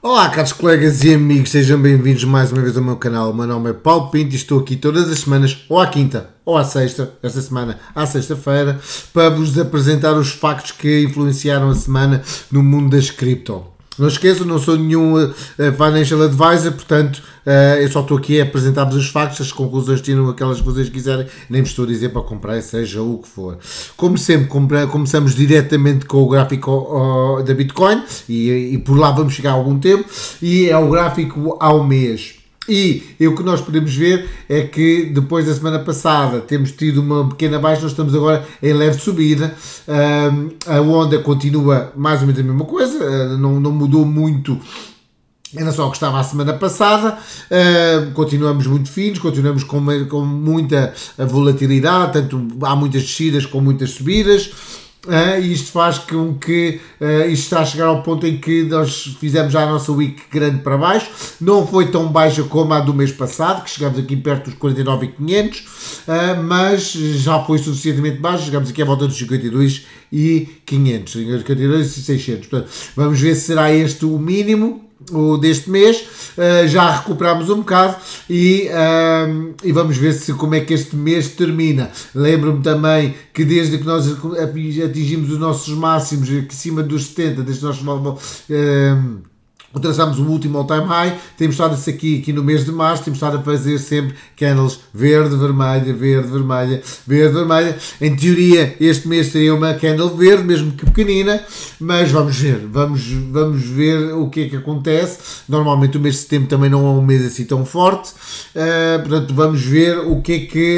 Olá, caros colegas e amigos, sejam bem-vindos mais uma vez ao meu canal. O meu nome é Paulo Pinto e estou aqui todas as semanas, ou à quinta ou à sexta, esta semana à sexta-feira, para vos apresentar os factos que influenciaram a semana no mundo das cripto. Não esqueçam, não sou nenhum financial advisor, portanto, eu só estou aqui a apresentar-vos os factos, as conclusões tiram aquelas que vocês quiserem, nem vos estou a dizer para comprar, seja o que for. Como sempre, começamos diretamente com o gráfico da Bitcoin, e por lá vamos chegar a algum tempo, e é o gráfico ao mês. E o que nós podemos ver é que depois da semana passada temos tido uma pequena baixa, nós estamos agora em leve subida, a onda continua mais ou menos a mesma coisa, não mudou muito em relação ao que estava a semana passada, continuamos muito finos, continuamos com muita volatilidade, tanto há muitas descidas como muitas subidas. E isto faz com que isto está a chegar ao ponto em que nós fizemos já a nossa week grande para baixo, não foi tão baixa como a do mês passado, que chegamos aqui perto dos 49.500, mas já foi suficientemente baixa, chegamos aqui à volta dos 52.500, 52.600, portanto vamos ver se será este o mínimo deste mês. Já recuperamos um bocado e vamos ver como é que este mês termina. Lembro-me também que desde que nós atingimos os nossos máximos acima dos 70, desde que nós ultraçámos o último all-time high, temos estado aqui no mês de março, temos estado a fazer sempre candles verde, vermelha, verde, vermelha, verde, vermelha. Em teoria este mês seria uma candle verde, mesmo que pequenina, mas vamos ver o que é que acontece. Normalmente o mês de setembro também não é um mês assim tão forte, portanto vamos ver o que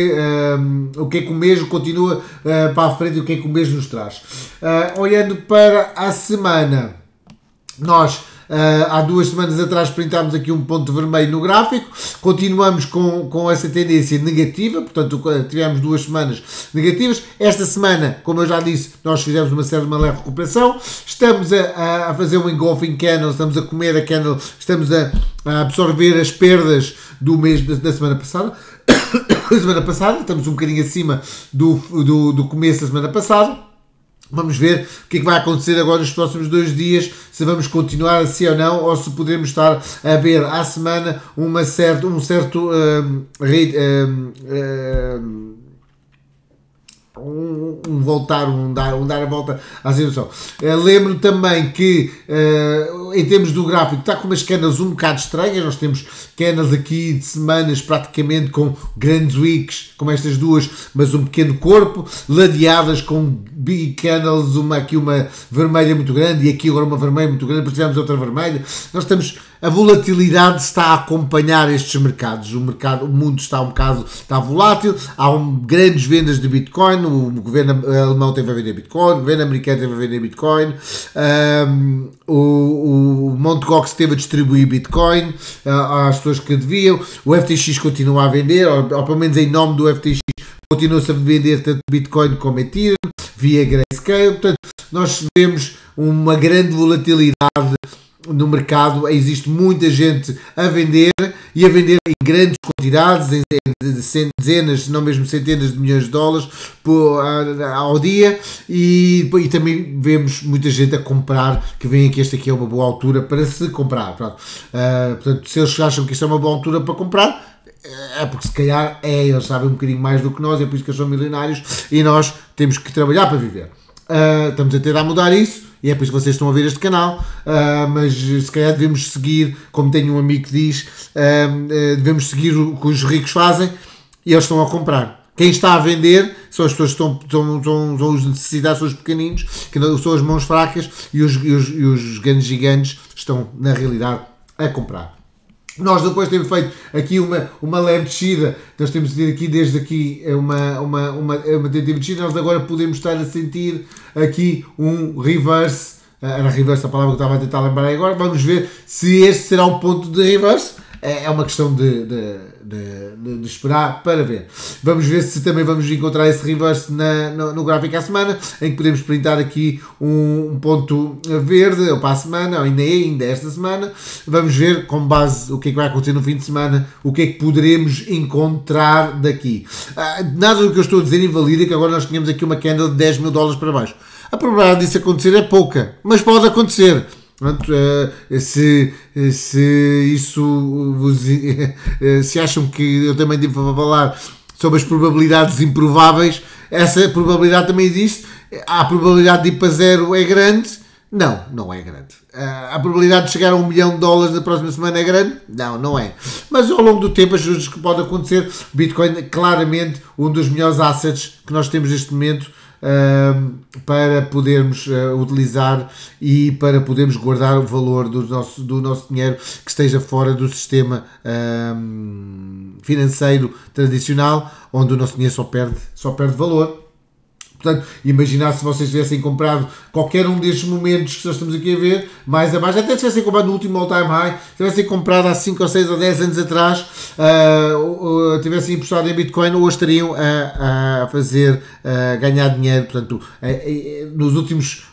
é que o mês continua para a frente, o que é que o mês nos traz. Olhando para a semana, nós há 2 semanas atrás printámos aqui um ponto vermelho no gráfico, continuamos com essa tendência negativa, portanto tivemos 2 semanas negativas. Esta semana, como eu já disse, nós fizemos uma leve recuperação, estamos a fazer um engulfing candle, estamos a comer a candle, estamos a absorver as perdas do mês da semana passada. A semana passada, estamos um bocadinho acima do começo da semana passada. Vamos ver o que é que vai acontecer agora nos próximos 2 dias, se vamos continuar assim ou não, ou se podemos estar a ver à semana um certo dar a volta à situação. Lembro também que em termos do gráfico está com umas candles um bocado estranhas. Nós temos candles aqui de semanas praticamente com grandes wicks, como estas duas, mas um pequeno corpo, ladeadas com big candles, aqui uma vermelha muito grande e aqui agora uma vermelha muito grande, depois tivemos outra vermelha. Nós estamos... A volatilidade está a acompanhar estes mercados. O mundo está volátil, há grandes vendas de Bitcoin, o governo alemão teve a vender Bitcoin, o governo americano teve a vender Bitcoin, o Mt. Gox teve a distribuir Bitcoin às pessoas que deviam, o FTX continua a vender, ou pelo menos em nome do FTX continua-se a vender tanto Bitcoin como Ethereum, via Grayscale. Portanto, nós vemos uma grande volatilidade no mercado, existe muita gente a vender e a vender em grandes quantidades, em dezenas, se não mesmo centenas de milhões de dólares ao dia, e também vemos muita gente a comprar, que vem que esta aqui é uma boa altura para se comprar. Portanto, se eles acham que isto é uma boa altura para comprar, é porque se calhar eles sabem um bocadinho mais do que nós, é por isso que eles são milionários e nós temos que trabalhar para viver. Estamos a tentar mudar isso e é por isso que vocês estão a ver este canal, mas se calhar devemos seguir, como tenho um amigo que diz, devemos seguir o que os ricos fazem e eles estão a comprar. Quem está a vender são as pessoas que são os necessitados, são os pequeninos, que são as mãos fracas, e os grandes gigantes estão na realidade a comprar. Nós depois temos feito aqui uma leve descida, nós temos tido aqui desde aqui uma tentativa de descida, nós agora podemos estar a sentir aqui um reverse, era reverse a palavra que eu estava a tentar lembrar agora. Vamos ver se este será o ponto de reverse, é uma questão de esperar para ver. Vamos ver se também vamos encontrar esse reverse no gráfico à semana, em que podemos printar aqui um ponto verde, ou para a semana, ou ainda esta semana. Vamos ver, com base o que é que vai acontecer no fim de semana, o que é que poderemos encontrar daqui. Nada do que eu estou a dizer invalida que agora nós tínhamos aqui uma candle de $10 mil para baixo. A probabilidade disso acontecer é pouca, mas pode acontecer. Portanto, se isso se acham que eu também devo falar sobre as probabilidades improváveis, essa probabilidade também existe. A probabilidade de ir para zero é grande? Não, não é grande. A probabilidade de chegar a $1 milhão na próxima semana é grande? Não, não é. Mas ao longo do tempo as coisas que pode acontecer, o Bitcoin é claramente um dos melhores assets que nós temos neste momento para podermos utilizar e para podermos guardar o valor do nosso dinheiro que esteja fora do sistema financeiro tradicional, onde o nosso dinheiro só perde valor. Portanto, imaginar se vocês tivessem comprado qualquer um destes momentos que nós estamos aqui a ver, mais abaixo, até se tivessem comprado no último all-time high, se tivessem comprado há 5 ou 6 ou 10 anos atrás, tivessem apostado em Bitcoin, hoje estariam a fazer ganhar dinheiro. Portanto, nos últimos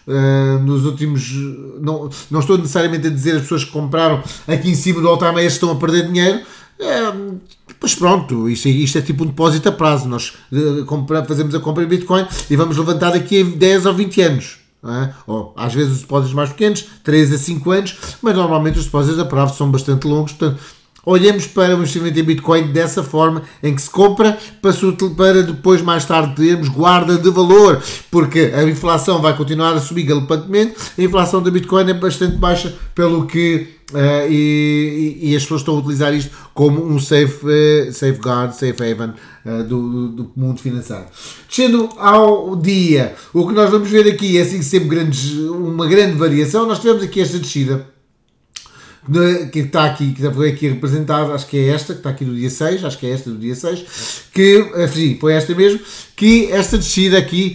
não estou necessariamente a dizer as pessoas que compraram aqui em cima do all-time high estão a perder dinheiro. Pois pronto, isto é tipo um depósito a prazo. Nós fazemos a compra em Bitcoin e vamos levantar daqui a 10 ou 20 anos. Ou, às vezes os depósitos mais pequenos, 3 a 5 anos, mas normalmente os depósitos a prazo são bastante longos. Portanto, olhemos para o investimento em Bitcoin dessa forma, em que se compra para depois mais tarde termos guarda de valor, porque a inflação vai continuar a subir galopantemente. A inflação da Bitcoin é bastante baixa, pelo que e as pessoas estão a utilizar isto como um safeguard, safe haven do mundo financeiro. Descendo ao dia, o que nós vamos ver aqui é assim sempre uma grande variação. Nós tivemos aqui esta descida que está aqui, que foi aqui representada, acho que é esta, que está aqui no dia 6, acho que é esta do dia 6, que, sim, foi esta mesmo, que esta descida aqui,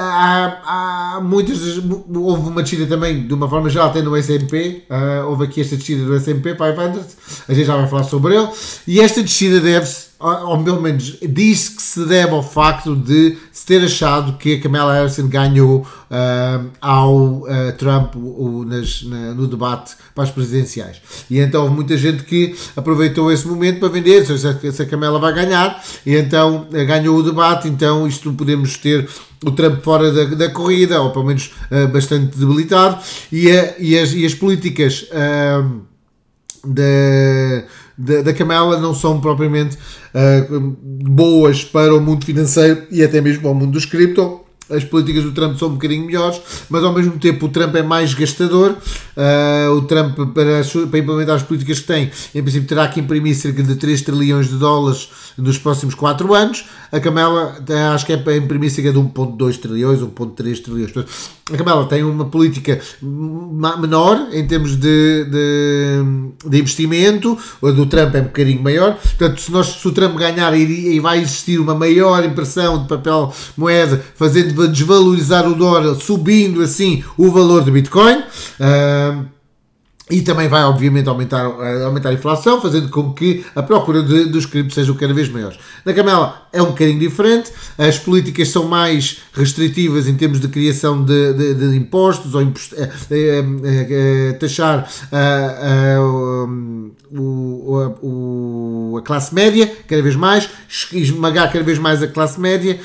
houve uma descida também, de uma forma geral, até no S&P, houve aqui esta descida do S&P 500, a gente já vai falar sobre ele, e esta descida deve-se, ou pelo menos diz que se deve ao facto de se ter achado que a Kamala Harris ganhou ao Trump no debate para as presidenciais. E então houve muita gente que aproveitou esse momento para vender, se a Kamala vai ganhar, e então ganhou o debate, então isto podemos ter o Trump fora da corrida, ou pelo menos bastante debilitado, e as políticas da Kamala não são propriamente boas para o mundo financeiro e até mesmo ao mundo dos cripto. As políticas do Trump são um bocadinho melhores, mas ao mesmo tempo o Trump é mais gastador. O Trump, para implementar as políticas que tem, em princípio terá que imprimir cerca de 3 trilhões de dólares nos próximos 4 anos. A Kamala acho que é para imprimir cerca de 1,2 trilhões, 1,3 trilhões. A Kamala tem uma política menor em termos de investimento, a do Trump é um bocadinho maior. Portanto, se o Trump ganhar, e vai existir uma maior impressão de papel moeda, fazendo desvalorizar o dólar, subindo assim o valor do Bitcoin. E também vai, obviamente, aumentar a inflação, fazendo com que a procura dos criptos seja cada vez maior. Na Kamala é um bocadinho diferente, as políticas são mais restritivas em termos de criação de impostos, ou taxar a classe média cada vez mais, esmagar cada vez mais a classe média,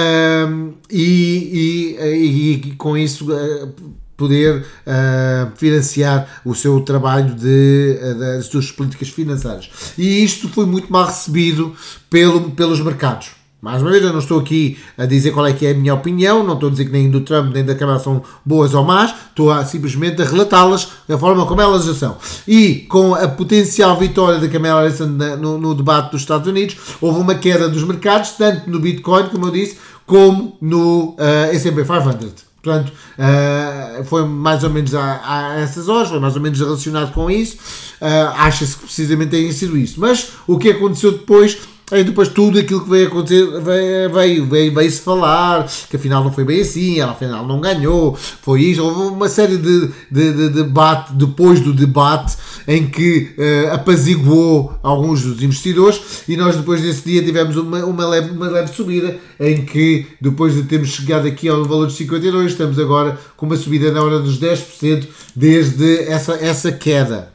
e com isso poder financiar o seu trabalho das suas políticas financeiras. E isto foi muito mal recebido pelos mercados. Mais uma vez, eu não estou aqui a dizer qual é que é a minha opinião, não estou a dizer que nem do Trump nem da Kamala são boas ou más, estou simplesmente a relatá-las da forma como elas já são. E com a potencial vitória da Kamala Harris no debate dos Estados Unidos, houve uma queda dos mercados, tanto no Bitcoin, como eu disse, como no S&P 500. Portanto, foi mais ou menos a essas horas, foi mais ou menos relacionado com isso. Acha-se que precisamente tenha sido isso. Mas o que aconteceu depois, depois tudo aquilo que veio acontecer, veio-se falar que afinal não foi bem assim, ela afinal não ganhou, foi isso. Houve uma série de debate depois do debate em que apaziguou alguns dos investidores, e nós depois desse dia tivemos uma leve subida, em que depois de termos chegado aqui ao valor de 52, estamos agora com uma subida na hora dos 10% desde essa queda.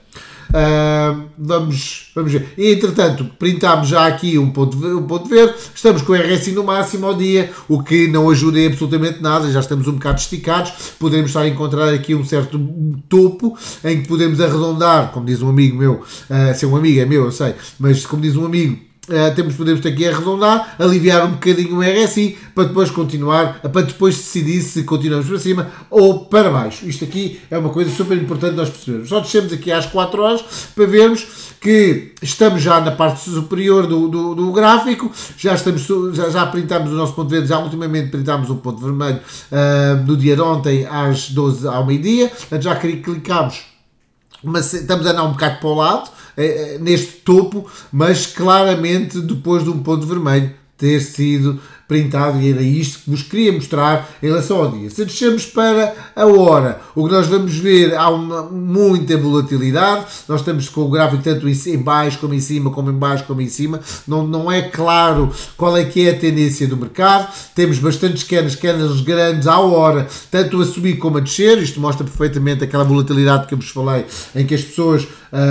Vamos ver. E, entretanto, printámos já aqui um ponto verde, estamos com o RSI no máximo ao dia, o que não ajuda em absolutamente nada, já estamos um bocado esticados, poderemos estar a encontrar aqui um certo topo, em que podemos arredondar, como diz um amigo meu, se é um amigo é meu, eu sei, mas como diz um amigo, podemos ter que arredondar, aliviar um bocadinho o RSI para depois continuar, para depois decidir se continuamos para cima ou para baixo. Isto aqui é uma coisa super importante nós percebermos. Só descemos aqui às 4 horas para vermos que estamos já na parte superior do gráfico, já printámos o nosso ponto verde, já ultimamente printámos o ponto vermelho no dia de ontem às 12 ao meio-dia, já clicámos, mas estamos a andar um bocado para o lado, neste topo, mas claramente depois de um ponto vermelho ter sido printado, e era isto que vos queria mostrar em relação ao dia. Se descermos para a hora, o que nós vamos ver, há muita volatilidade, nós estamos com o gráfico tanto em baixo como em cima, como em baixo como em cima, não é claro qual é que é a tendência do mercado, temos bastantes quedas grandes à hora, tanto a subir como a descer, isto mostra perfeitamente aquela volatilidade que eu vos falei, em que as pessoas,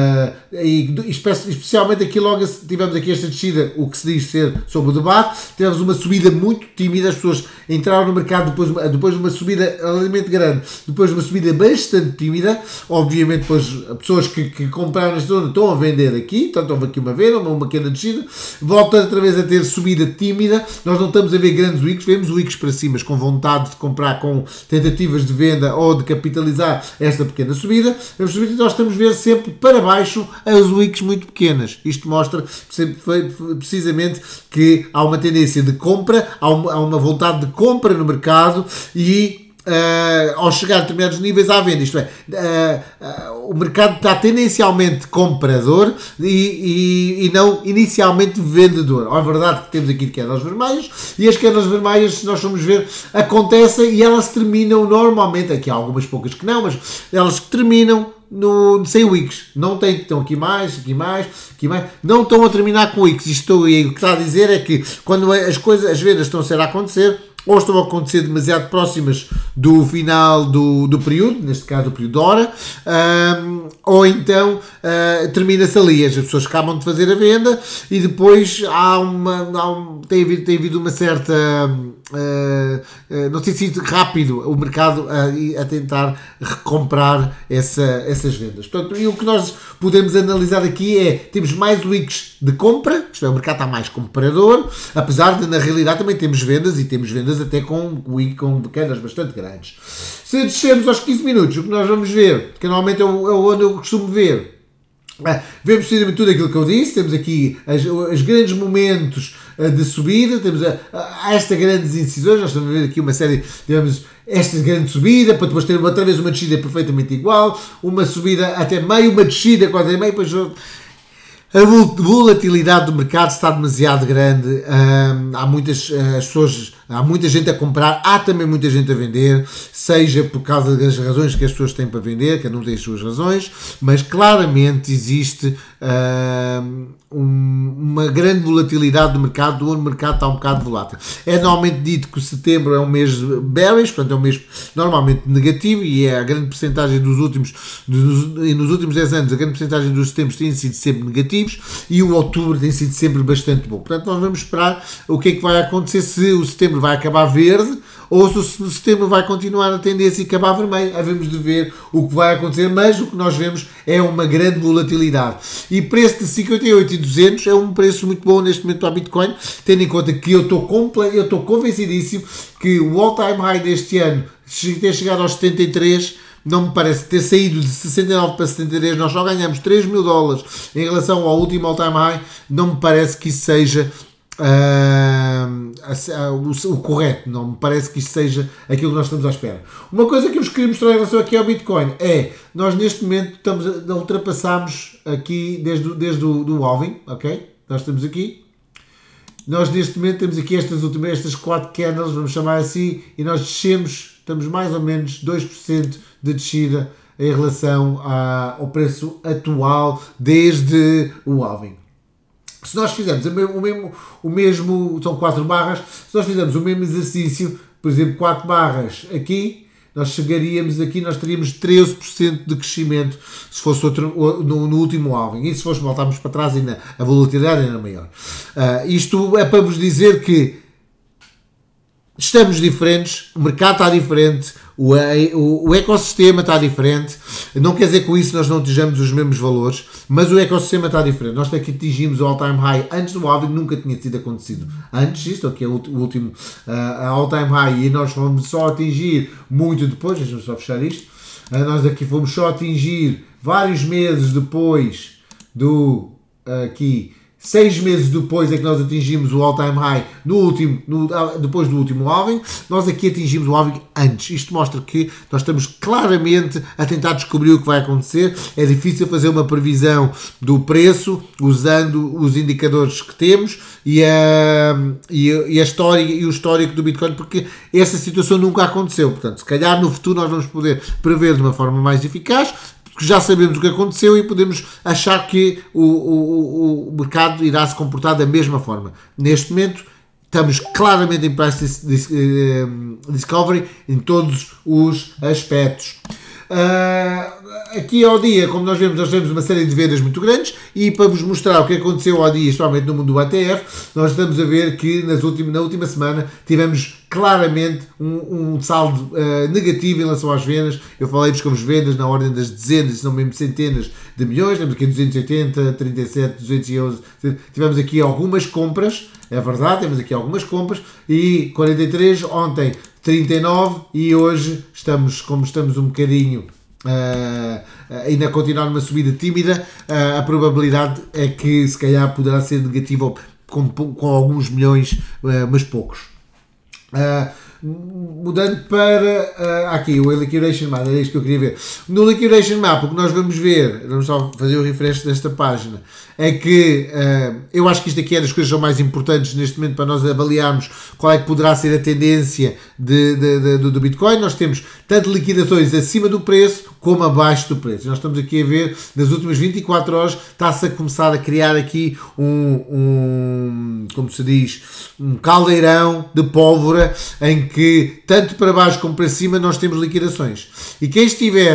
especialmente aqui logo tivemos aqui esta descida, o que se diz ser sobre o debate, tivemos uma subida muito tímida, as pessoas entraram no mercado depois de uma subida relativamente grande, depois de uma subida bastante tímida, obviamente depois pessoas que compraram nesta zona estão a vender aqui, portanto houve aqui uma venda, uma pequena descida, volta outra vez a ter subida tímida, nós não estamos a ver grandes wicks, vemos wicks para cima com vontade de comprar, com tentativas de venda ou de capitalizar esta pequena subida, nós estamos a ver sempre para baixo as wicks muito pequenas, isto mostra precisamente que há uma tendência de compra, há uma vontade de compra no mercado e ao chegar a determinados níveis à venda, isto é, o mercado está tendencialmente comprador e não inicialmente vendedor. É verdade que temos aqui quedas vermelhas e as quedas vermelhas, se nós formos ver, acontecem e elas terminam normalmente, aqui há algumas poucas que não, mas elas terminam sem wicks, não tem, estão aqui mais, não estão a terminar com wicks. Isto o que está a dizer é que quando as vendas estão a acontecer, ou estão a acontecer demasiado próximas do final do período, neste caso do período de hora, ou então termina-se ali, as pessoas acabam de fazer a venda e depois tem havido uma certa, não tem sido rápido o mercado a tentar recomprar essas vendas. Portanto, e o que nós podemos analisar aqui é, temos mais wicks de compra, isto é, o mercado está mais comprador, apesar de na realidade também temos vendas, e temos vendas até com quedas bastante grandes. Se descermos aos 15 minutos, o que nós vamos ver, que normalmente é onde eu costumo ver, vemos precisamente tudo aquilo que eu disse, temos aqui os grandes momentos de subida, temos esta grandes incisões, nós estamos a ver aqui uma série, digamos, esta grande subida, para depois ter outra vez uma descida perfeitamente igual, uma subida até meio, uma descida quase meio, depois a volatilidade do mercado está demasiado grande, há muita gente a comprar, há também muita gente a vender, seja por causa das razões que as pessoas têm para vender, cada um tem as suas razões, mas claramente existe uma grande volatilidade do mercado, onde o mercado está um bocado volátil. É normalmente dito que o setembro é um mês bearish, portanto é um mês normalmente negativo, e é a grande percentagem nos últimos 10 anos, a grande percentagem dos setembros tem sido sempre negativos, e o outubro tem sido sempre bastante bom. Portanto, nós vamos esperar o que é que vai acontecer, se o setembro vai acabar verde, ou se o setembro vai continuar a tendência e acabar vermelho. Havemos de ver o que vai acontecer, mas o que nós vemos é uma grande volatilidade. E preço de 58.200 é um preço muito bom neste momento para a Bitcoin, tendo em conta que eu estou convencidíssimo que o all-time high deste ano, ter chegado aos 73, não me parece, ter saído de 69 para 73, nós só ganhamos $3.000 em relação ao último all-time high, não me parece que isso seja o correto, não me parece que isto seja aquilo que nós estamos à espera. Uma coisa que eu vos queria mostrar em relação aqui ao Bitcoin é, nós neste momento ultrapassamos aqui desde o halving, ok? Nós estamos aqui, nós neste momento temos aqui estas 4 candles, vamos chamar assim, e nós descemos, estamos mais ou menos 2% de descida em relação ao preço atual desde o halving. Se nós fizermos o mesmo, são 4 barras, se nós fizermos o mesmo exercício, por exemplo, 4 barras aqui, nós chegaríamos aqui, nós teríamos 13% de crescimento se fosse no último halving. E se fosse voltarmos para trás, ainda a volatilidade era maior. Isto é para vos dizer que estamos diferentes, o mercado está diferente, o ecossistema está diferente. Não quer dizer que com isso nós não estejamos os mesmos valores, mas o ecossistema está diferente. Nós aqui atingimos o all-time high antes do halving, nunca tinha sido acontecido antes. Isto aqui é o último all-time high e nós vamos só atingir muito depois. Deixa-me só fechar isto. Nós aqui fomos só atingir vários meses depois do aqui. 6 meses depois é que nós atingimos o all-time high depois do último halving. Nós aqui atingimos o halving antes. Isto mostra que nós estamos claramente a tentar descobrir o que vai acontecer. É difícil fazer uma previsão do preço usando os indicadores que temos e a história e o histórico do Bitcoin, porque essa situação nunca aconteceu. Portanto, se calhar no futuro nós vamos poder prever de uma forma mais eficaz, porque já sabemos o que aconteceu e podemos achar que o mercado irá se comportar da mesma forma. Neste momento, estamos claramente em price discovery em todos os aspectos. Aqui ao dia, como nós temos uma série de vendas muito grandes e para vos mostrar o que aconteceu ao dia, especialmente no mundo do ATF, nós estamos a ver que na última semana tivemos claramente um saldo negativo em relação às vendas. Eu falei-vos com as vendas na ordem das dezenas, se não mesmo centenas de milhões. Temos aqui 280, 37, 211. Tivemos aqui algumas compras, é verdade, temos aqui algumas compras e 43 ontem. 39 e hoje como estamos um bocadinho ainda a continuar numa subida tímida, a probabilidade é que se calhar poderá ser negativa com alguns milhões, mas poucos. Mudando para aqui o Liquidation Map, era isto que eu queria ver. No Liquidation Map, o que nós vamos ver, vamos só fazer o refresh desta página, é que eu acho que isto aqui é das coisas que são mais importantes neste momento para nós avaliarmos qual é que poderá ser a tendência do Bitcoin. Nós temos tanto liquidações acima do preço como abaixo do preço. Nós estamos aqui a ver, nas últimas 24 horas, está-se a começar a criar aqui como se diz, um caldeirão de pólvora em que, tanto para baixo como para cima, nós temos liquidações. E quem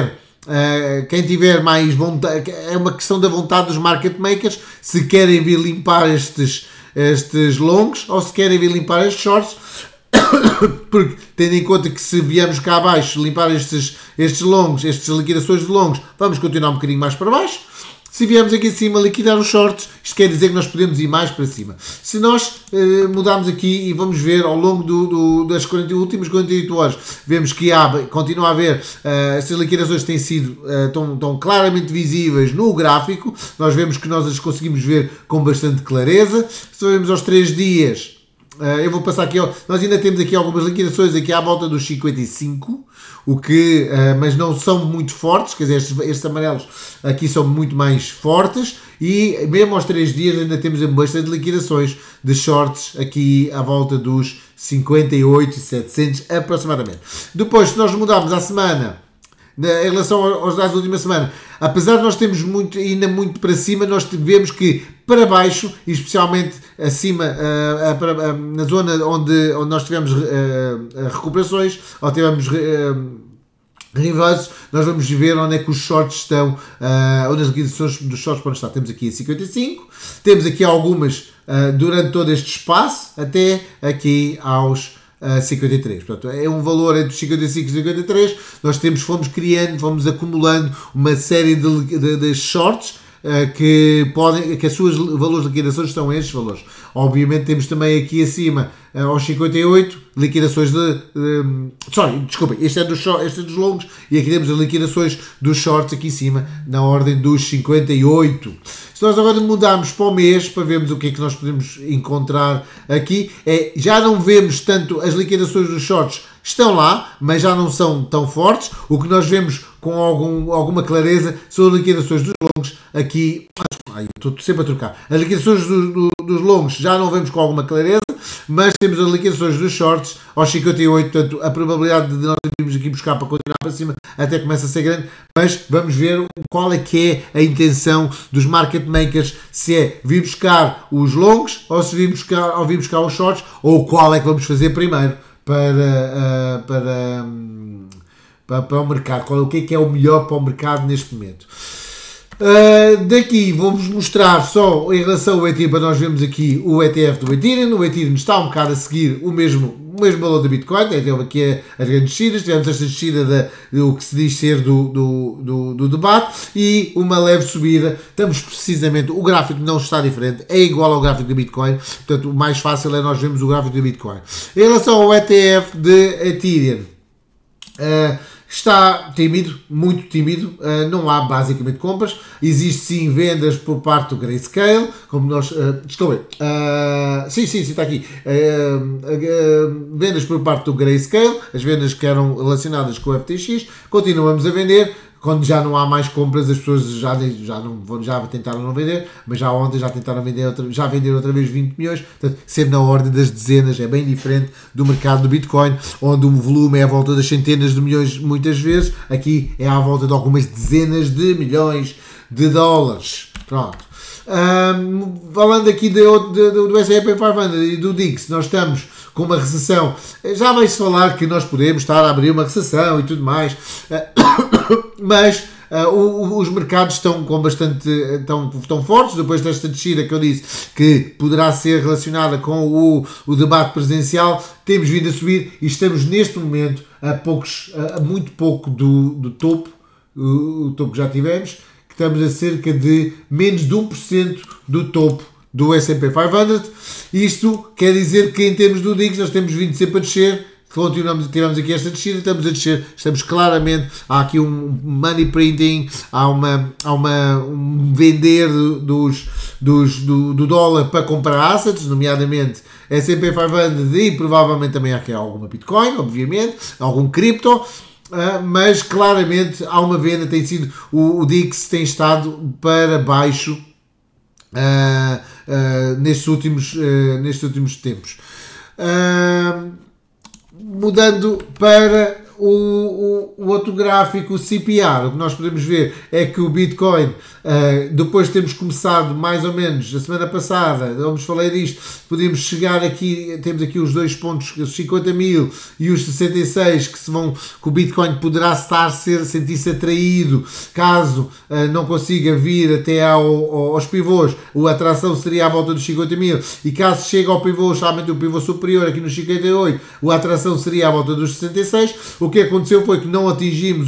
tiver mais vontade, é uma questão da vontade dos market makers, se querem vir limpar estes longs ou se querem vir limpar estes shorts, porque tendo em conta que se viemos cá abaixo limpar estes longs, estas liquidações de longs, vamos continuar um bocadinho mais para baixo. Se viemos aqui acima liquidar os shorts, isto quer dizer que nós podemos ir mais para cima. Se nós mudarmos aqui e vamos ver ao longo das últimas 48 horas, vemos que continua a haver, estas liquidações têm sido tão claramente visíveis no gráfico, nós vemos que nós as conseguimos ver com bastante clareza. Se vemos aos 3 dias, eu vou passar aqui, nós ainda temos aqui algumas liquidações aqui à volta dos 55, mas não são muito fortes, quer dizer, estes amarelos aqui são muito mais fortes e mesmo aos 3 dias ainda temos bastante liquidações de shorts aqui à volta dos 58,700 aproximadamente. Depois, se nós mudarmos à semana, em relação aos dados da última semana, apesar de nós termos ainda muito para cima, nós vemos que para baixo, e especialmente acima, na zona onde nós tivemos recuperações, ou tivemos reversos, nós vamos ver onde é que os shorts estão, onde as liquidações dos shorts podem estar. Temos aqui a 55, temos aqui algumas durante todo este espaço, até aqui aos 53, portanto é um valor entre 55 e 53, nós fomos acumulando uma série de shorts que as suas valores de liquidações estão estes valores. Obviamente temos também aqui acima aos 58 liquidações este é dos longos e aqui temos as liquidações dos shorts aqui em cima na ordem dos 58. Se nós agora mudarmos para o mês para vermos o que é que nós podemos encontrar aqui, já não vemos tanto as liquidações dos shorts, estão lá, mas já não são tão fortes. O que nós vemos com alguma clareza são as liquidações dos longos aqui. Estou sempre a trocar. As liquidações dos longos já não vemos com alguma clareza, mas temos as liquidações dos shorts aos 58, portanto a probabilidade de nós irmos aqui buscar para continuar para cima até começa a ser grande, mas vamos ver qual é que é a intenção dos market makers, se é vir buscar os longos ou se vir buscar os shorts, ou qual é que vamos fazer primeiro para o mercado, o que é o melhor para o mercado neste momento. Daqui vou-vos mostrar só em relação ao Ethereum, para nós vermos aqui o ETF do Ethereum. O Ethereum está um bocado a seguir o mesmo valor da Bitcoin. Temos aqui as grandes descidas, tivemos esta descida do que se diz ser do debate e uma leve subida. Estamos precisamente, o gráfico não está diferente, é igual ao gráfico da Bitcoin, portanto o mais fácil é nós vermos o gráfico da Bitcoin. Em relação ao ETF de Ethereum, está tímido, muito tímido, não há basicamente compras, existe sim vendas por parte do Grayscale, como nós, desculpem, sim, está aqui, vendas por parte do Grayscale, as vendas que eram relacionadas com o FTX, continuamos a vender. Quando já não há mais compras, as pessoas já tentaram não vender, mas já ontem já tentaram vender, já venderam outra vez 20 milhões, portanto, sempre na ordem das dezenas, é bem diferente do mercado do Bitcoin, onde o volume é à volta das centenas de milhões muitas vezes, aqui é à volta de algumas dezenas de milhões de dólares. Pronto. Falando aqui do S&P 500 e do DIX, nós estamos com uma recessão, já vai-se falar que nós podemos estar a abrir uma recessão e tudo mais, mas os mercados estão com bastante tão fortes, depois desta descida que eu disse que poderá ser relacionada com o debate presidencial, temos vindo a subir e estamos neste momento a muito pouco do topo, o topo que já tivemos, que estamos a cerca de menos de 1% do topo do S&P 500. Isto quer dizer que em termos do DIX nós temos vindo sempre a descer, tivemos aqui esta descida, estamos a descer, estamos claramente, há aqui um money printing, há um vender do dólar para comprar assets, nomeadamente S&P 500 e provavelmente também há aqui alguma Bitcoin, obviamente, algum cripto. Mas claramente há uma venda, tem sido, o DIX tem estado para baixo nestes últimos tempos. Mudando para o outro gráfico, o CPR, o que nós podemos ver é que o Bitcoin, depois de termos começado mais ou menos a semana passada, eu vos falei disto, podemos chegar aqui, temos aqui os dois pontos, os 50 mil e os 66, que o Bitcoin poderá sentir-se atraído caso não consiga vir até aos pivôs. A atração seria à volta dos 50 mil e caso chegue ao pivô, somente o pivô superior aqui nos 58, a atração seria à volta dos 66. O que aconteceu foi que não atingimos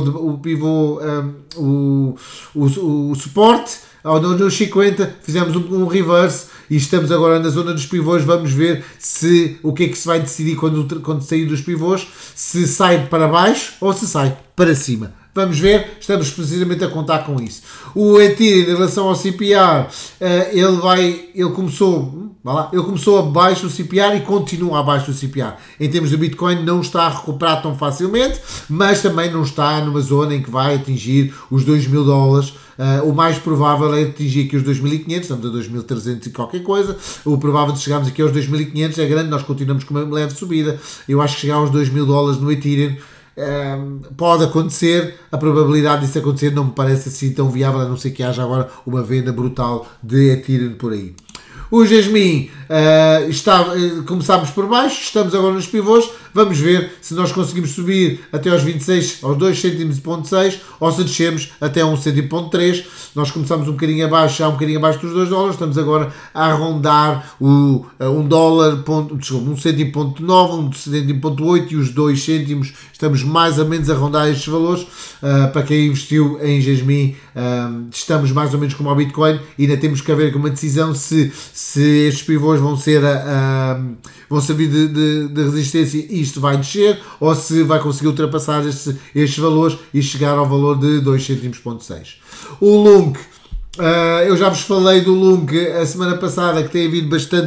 o suporte, nos 50 fizemos um reverse e estamos agora na zona dos pivôs. Vamos ver o que é que se vai decidir quando sair dos pivôs, se sai para baixo ou se sai para cima. Vamos ver, estamos precisamente a contar com isso. O Ethereum, em relação ao CPR, ele começou abaixo do CPR e continua abaixo do CPR. Em termos de Bitcoin, não está a recuperar tão facilmente, mas também não está numa zona em que vai atingir os 2.000 dólares. O mais provável é atingir aqui os 2.500, estamos a 2.300 e qualquer coisa. O provável de chegarmos aqui aos 2.500 é grande, nós continuamos com uma leve subida. Eu acho que chegar aos 2.000 dólares no Ethereum pode acontecer. A probabilidade disso acontecer não me parece assim tão viável, a não ser que haja agora uma venda brutal de Ethereum por aí. O Jasmine, começámos por baixo, estamos agora nos pivôs, vamos ver se nós conseguimos subir até aos 26, aos 2 cêntimos, 6, ou se descemos até 1 cêntimo, 3. Nós começamos um bocadinho abaixo, já um bocadinho abaixo dos 2 dólares, estamos agora a rondar o 1 cêntimo, 9, 1 cêntimo, 8 e os 2 cêntimos, estamos mais ou menos a rondar estes valores. Para quem investiu em Jasmine, estamos mais ou menos como ao Bitcoin e ainda temos que haver uma decisão se estes pivôs vão servir de resistência e isto vai descer, ou se vai conseguir ultrapassar estes valores e chegar ao valor de 2 cêntimos, 6. O LUNC, eu já vos falei do LUNC a semana passada, que tem havido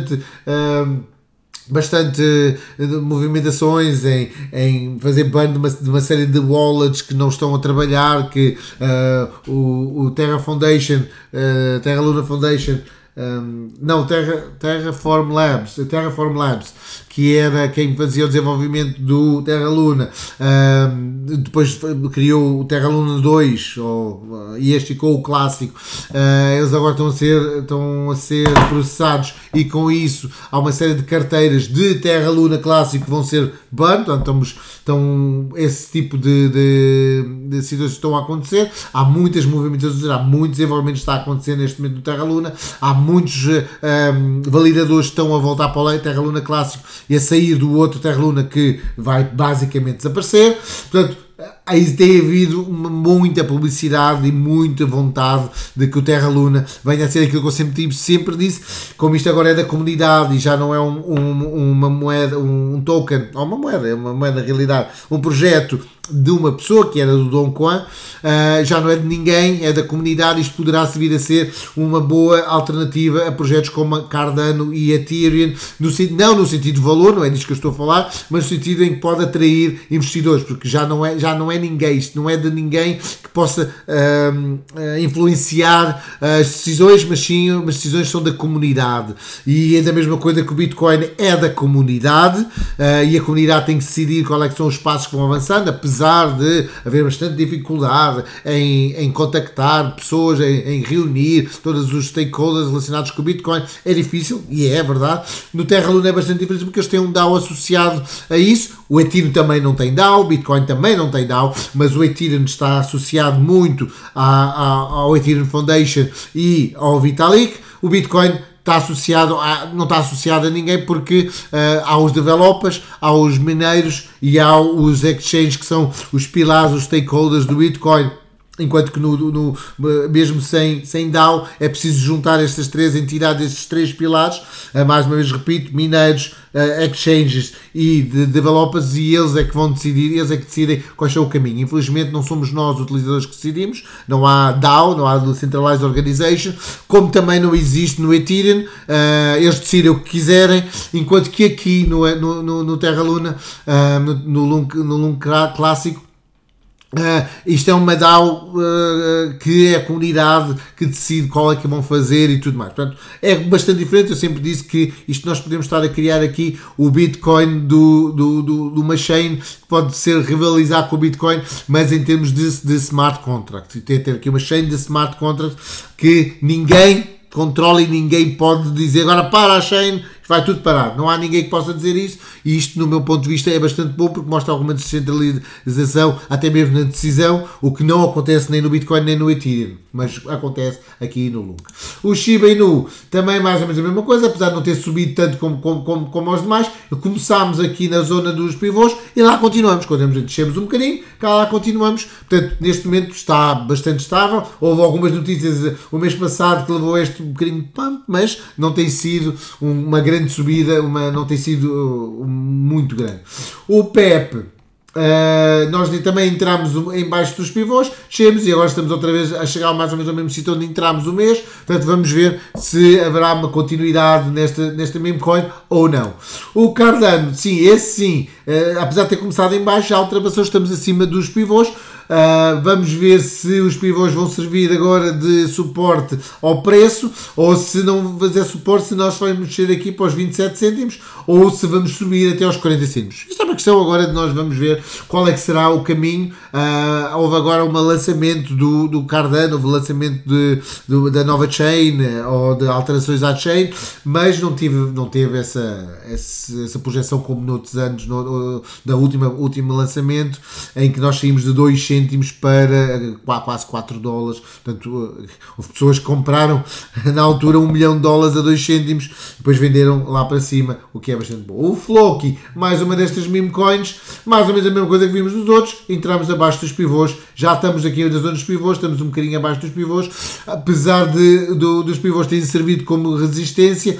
bastante movimentações em fazer ban de uma série de wallets que não estão a trabalhar, que o Terra Luna Foundation não, Terraform Labs, que era quem fazia o desenvolvimento do Terra Luna, depois criou o Terra Luna 2, e este ficou o clássico. Eles agora estão a ser processados, e com isso há uma série de carteiras de Terra Luna clássico que vão ser ban, portanto esse tipo de situações estão a acontecer. Há muitas movimentações, há muitos desenvolvimentos que está a acontecer neste momento no Terra Luna, há muitos validadores que estão a voltar para o Terra Luna clássico e a sair do outro Terra Luna que vai basicamente desaparecer. Portanto, aí tem havido muita publicidade e muita vontade de que o Terra Luna venha a ser aquilo que eu sempre disse, como isto agora é da comunidade e já não é uma moeda, um token, ou uma moeda, é uma moeda na realidade, um projeto de uma pessoa que era do Dong Quan, já não é de ninguém, é da comunidade. Isto poderá vir a ser uma boa alternativa a projetos como a Cardano e a Ethereum, não no sentido de valor, não é disso que eu estou a falar, mas no sentido em que pode atrair investidores, porque já não é ninguém, isto não é de ninguém que possa influenciar as decisões, mas sim, as decisões são da comunidade, e é da mesma coisa que o Bitcoin é da comunidade, e a comunidade tem que decidir qual é que são os passos que vão avançando, apesar de haver bastante dificuldade em contactar pessoas, em reunir todos os stakeholders relacionados com o Bitcoin, é difícil, e é verdade. No Terra Luna é bastante difícil porque eles têm um DAO associado a isso. O Ethereum também não tem DAO, o Bitcoin também não tem DAO, mas o Ethereum está associado muito ao Ethereum Foundation e ao Vitalik. O Bitcoin não está associado a ninguém, porque há os developers, há os mineiros e há os exchanges, que são os pilares, os stakeholders do Bitcoin. Enquanto que mesmo sem DAO é preciso juntar estas três entidades, estes três pilares, mais uma vez repito, mineiros, exchanges e developers, e eles é que vão decidir, eles é que decidem qual é o caminho. Infelizmente não somos nós utilizadores que decidimos, não há DAO, não há Decentralized Organization, como também não existe no Ethereum. Eles decidem o que quiserem, enquanto que aqui no Terra Luna, no Luna clássico, isto é uma DAO que é a comunidade que decide qual é que vão fazer e tudo mais. Portanto, é bastante diferente. Eu sempre disse que isto nós podemos estar a criar aqui o Bitcoin do uma chain que pode ser rivalizar com o Bitcoin, mas em termos de smart contract. Ter aqui uma chain de smart contract que ninguém controla e ninguém pode dizer agora para a chain, vai tudo parar. Não há ninguém que possa dizer isso, e isto, no meu ponto de vista, é bastante bom, porque mostra alguma descentralização, até mesmo na decisão, o que não acontece nem no Bitcoin nem no Ethereum, mas acontece aqui no Luna. O Shiba Inu também mais ou menos a mesma coisa, apesar de não ter subido tanto como os demais. Começámos aqui na zona dos pivôs e lá continuamos. Quando descemos um bocadinho, cá lá continuamos. Portanto, neste momento está bastante estável. Houve algumas notícias o mês passado que levou este um bocadinho de pump, mas não tem sido uma grande subida, não tem sido muito grande. O PEP, nós também entramos em baixo dos pivôs, chegamos e agora estamos outra vez a chegar mais ou menos ao mesmo sítio onde entramos o mês. Portanto, vamos ver se haverá uma continuidade nesta meme coin ou não. O Cardano, sim, esse sim, apesar de ter começado em baixo, já ultrapassou, estamos acima dos pivôs. Vamos ver se os pivôs vão servir agora de suporte ao preço, ou se não fazer suporte, se nós vamos descer aqui para os 27 cêntimos, ou se vamos subir até aos 40 cêntimos. Isto é uma questão agora de nós vamos ver qual é que será o caminho. Houve agora um lançamento do Cardano, houve lançamento da nova chain, ou de alterações à chain, mas não teve essa projeção como noutros anos, da última lançamento, em que nós saímos de 2 cêntimos para quase 4 dólares. Portanto, houve pessoas que compraram na altura $1 milhão a 2 cêntimos, depois venderam lá para cima, o que é bastante bom. O Floki, mais uma destas meme coins, mais ou menos a mesma coisa que vimos nos outros. Entramos abaixo dos pivôs, já estamos aqui na zona dos pivôs, estamos um bocadinho abaixo dos pivôs, apesar dos pivôs terem servido como resistência.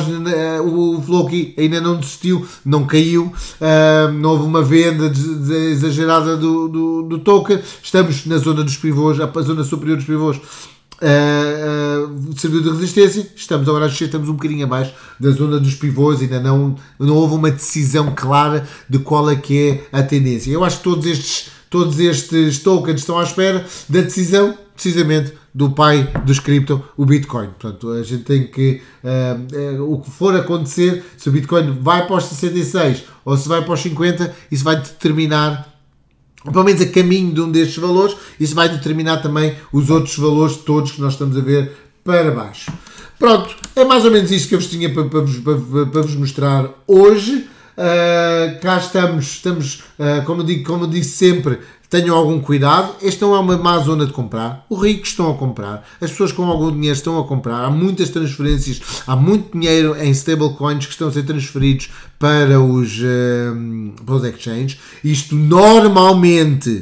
O Floki ainda não desistiu, não caiu, não houve uma venda exagerada do token. Estamos na zona dos pivôs, a zona superior dos pivôs serviu de resistência. Estamos agora a descer, estamos um bocadinho abaixo da zona dos pivôs. Ainda não houve uma decisão clara de qual é que é a tendência. Eu acho que todos estes tokens estão à espera da decisão, precisamente, do pai dos cripto, o Bitcoin. Portanto, a gente tem que, o que for acontecer, se o Bitcoin vai para os 66 ou se vai para os 50, isso vai determinar, pelo menos a caminho de um destes valores, isso vai determinar também os outros valores todos que nós estamos a ver para baixo. Pronto, é mais ou menos isto que eu vos tinha para vos mostrar hoje. Cá estamos como eu disse sempre, tenham algum cuidado. Esta não é uma má zona de comprar. Os ricos estão a comprar, as pessoas com algum dinheiro estão a comprar, há muitas transferências, há muito dinheiro em stablecoins que estão a ser transferidos para os exchanges. Isto normalmente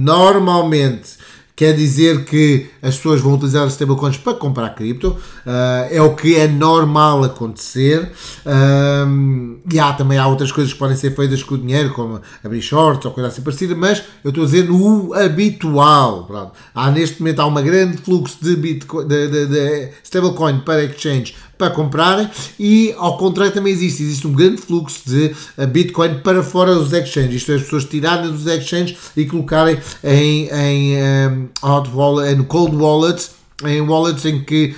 quer dizer que as pessoas vão utilizar os stablecoins para comprar cripto, é o que é normal acontecer, e também há outras coisas que podem ser feitas com o dinheiro, como abrir shorts ou coisa assim parecida, mas eu estou a dizer no habitual. Pronto. Neste momento há um grande fluxo de stablecoin para exchange para comprarem, e ao contrário também existe um grande fluxo de Bitcoin para fora dos exchanges, isto é, as pessoas tirarem dos exchanges e colocarem em cold wallets, em wallets em que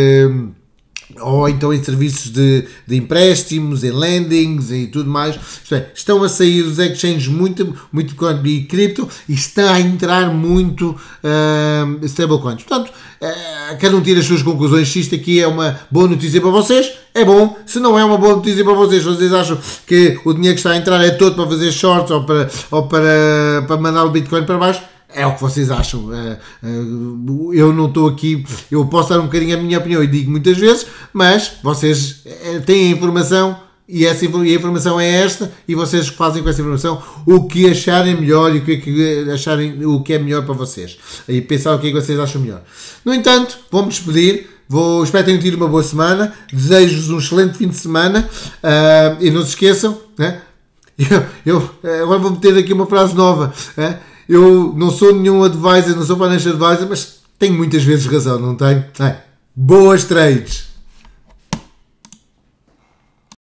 ou então em serviços de empréstimos, em lendings e tudo mais. Isto é, estão a sair dos exchanges muito Bitcoin e cripto, e está a entrar muito stablecoins. Portanto, cada um tira as suas conclusões. Se isto aqui é uma boa notícia para vocês, é bom. Se não é uma boa notícia para vocês, vocês acham que o dinheiro que está a entrar é todo para fazer shorts ou para mandar o Bitcoin para baixo, é o que vocês acham. Eu não estou aqui, eu posso dar um bocadinho a minha opinião e digo muitas vezes, mas vocês têm a informação e a informação é esta, e vocês fazem com essa informação o que acharem melhor e o que é melhor para vocês, e pensar o que é que vocês acham melhor. No entanto, vou-me despedir. Espero que tenham tido uma boa semana, desejo-vos um excelente fim de semana, e não se esqueçam, né? Eu agora vou meter aqui uma frase nova, né? Eu não sou nenhum advisor, não sou financial advisor, mas tenho muitas vezes razão, não tenho? Boas trades!